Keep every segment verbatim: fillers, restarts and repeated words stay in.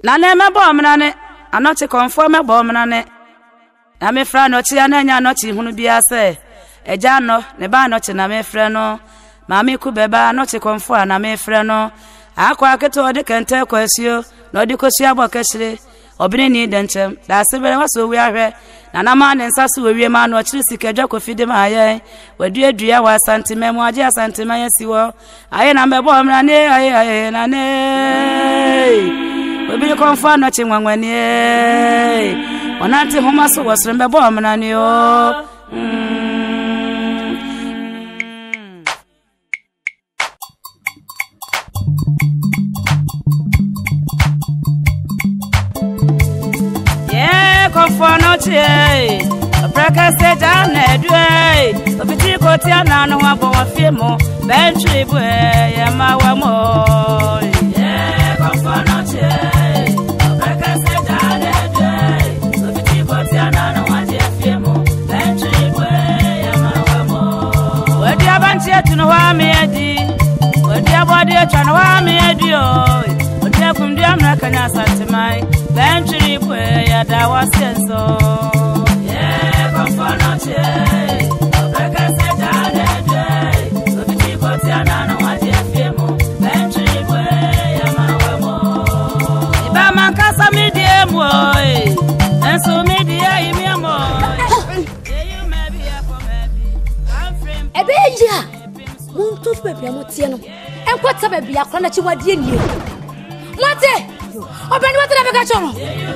Nane me bomnane Anokye Okomfo me bomnane na me fra no chia na nya Anokye hunu bia se eja no ne ba Anokye na me fra no maami ku beba Anokye Okomfo na me fra no akwa keto de kente kwasio no de kosua bokesire obini ni denchem da sebere waso wi ahwe na na ma ne nsaso wi ma no chiri sikadwa kofide ma aye wadu adua wa Asante memo age Asante ma yasiwo aye na mebo amra ne aye aye na ne obini Okomfo Anokye nwanwani e onante homa so wasre mebo amra ne o Okomfo Anokye Apraka se jane dwe Obiti kotia na no abo afimo Bentri bwe ya mawa mo Yeah Okomfo Anokye Apraka se jane dwe Obiti kotia na no afimo Bentri bwe ya mawa mo Wedi abanti etu no wa me edi Wedi abodi etu no wa me edi o Wedi akumdi amra kanya Asante mai Bentri bwe ya dawa senso Yeah Okomfo Anokye Apraka se jane dwe Obiti kotia na no afimo Bentri bwe ya mawa mo Iba mankasa midie mo Enso midie imi mo You may be a for maybe Ebeja Muntu pepe amotie no Enkwata bebi akwa na chi wadie nie Mate Obeni wate na beka chono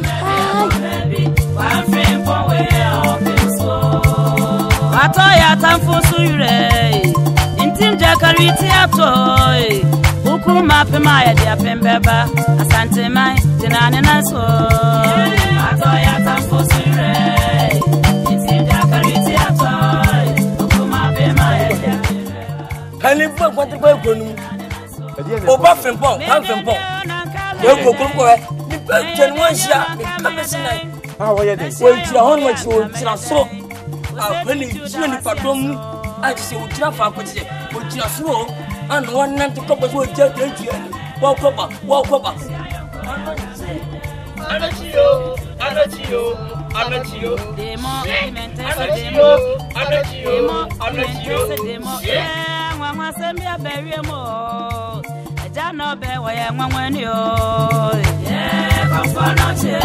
Ato ya tamfusu yure Intinja kariti atoi Ukuma pema ya dia pembeba Asante mai tinane naso Ato ya tamfusu yure Intinja kariti atoi Ukuma pema ya dia pembeba Hani bwa kwa kwa konu Oba fempon, kan fempon Yoko kumko e ni pe jenwansia ni kamesina ah woye dey wo tira hon wo tira wo tira so ah pani tira ni padom a tse wo tira fa kwete wo tira so an won nan to ko wo je je je wo ko ba wo ko ba Anokye Anokye Anokye demo Anokye Anokye Anokye demo eh nwa nwa sembia bewie mo Jano be wa ya nwanwani o Yeah Okomfo Anokye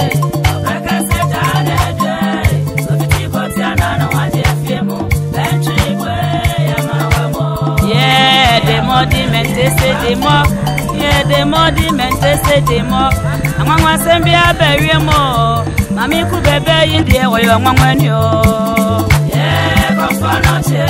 Apraka se jane dwe Obiti kotia na no waje afimo Bentri bwe ya mawa mo Yeah demo di mente se demo Yeah demo di mente se demo Anwanwa sembia bewie mo Mami ku bebe yindie wa ya nwanwani o Yeah Okomfo Anokye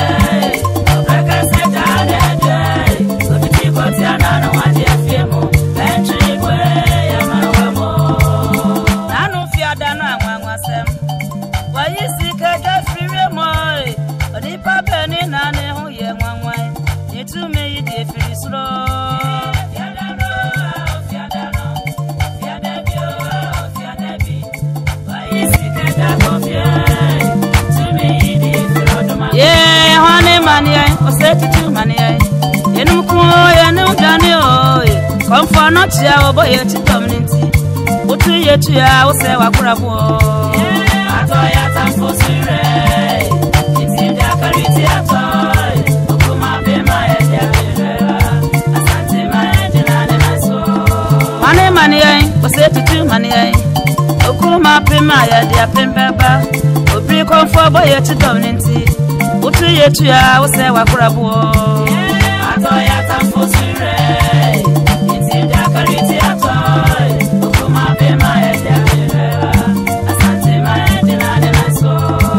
Apraka se jane dwe Obiti kotia na no waje afimo Bentri bwe ya mawa mo Nanu fiada no anwanwa sem Wa yisi kaja fire mo Odi papa ni na ne ho ye nwanwa Ni tu me yi de firi suro Fiada no fiada no Fiada bi o fiada bi Wa yisi kaja ko fie Tu me yi de firi odoma Ye hone mani ai o se tu mani ai Enum ko ya no dane o Okomfo Anokye obo ye ti community Otu ye tu ya o se wakurabo Ato ya tamfusu yure Intinja kariti atoi Ukuma pema ya dia pembeba Asante ma jinane naso Mane mani ai o se tutu mani ai Ukuma pema ya dia pembeba Obi Okomfo obo ye ti community Otu ye tu ya o se wakurabo Ato ya tamfusu yure Intinja kariti atoi Ukuma pema ya dia pembeba Asante ma jinane naso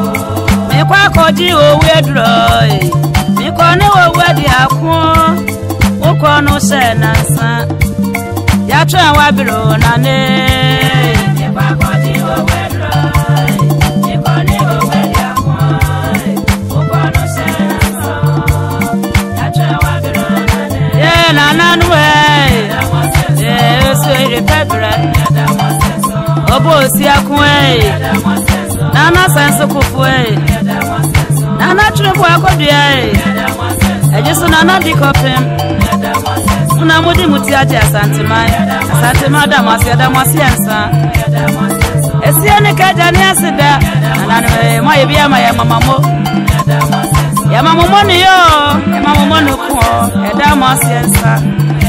Mekwa koji owe droi Mikone owe di akwo Ukono se nansa Ya twa wabiro na ne Mekwa koji owe droi Mikone owe di akwo Ukono se nansa Ya twa wabiro na ne Yeah na nanwe Yeah so ire pebra Obo si akwe Nana sense kufwe Nana tribu akodua e Ejisu nana dikopem na mudi muti aje Asante mai Asante madam asia da masiansa esia ne kaja ne asida na na mo ye bia ma ya mama mo ya mama mo ni yo ya mama mo no ko e da masiansa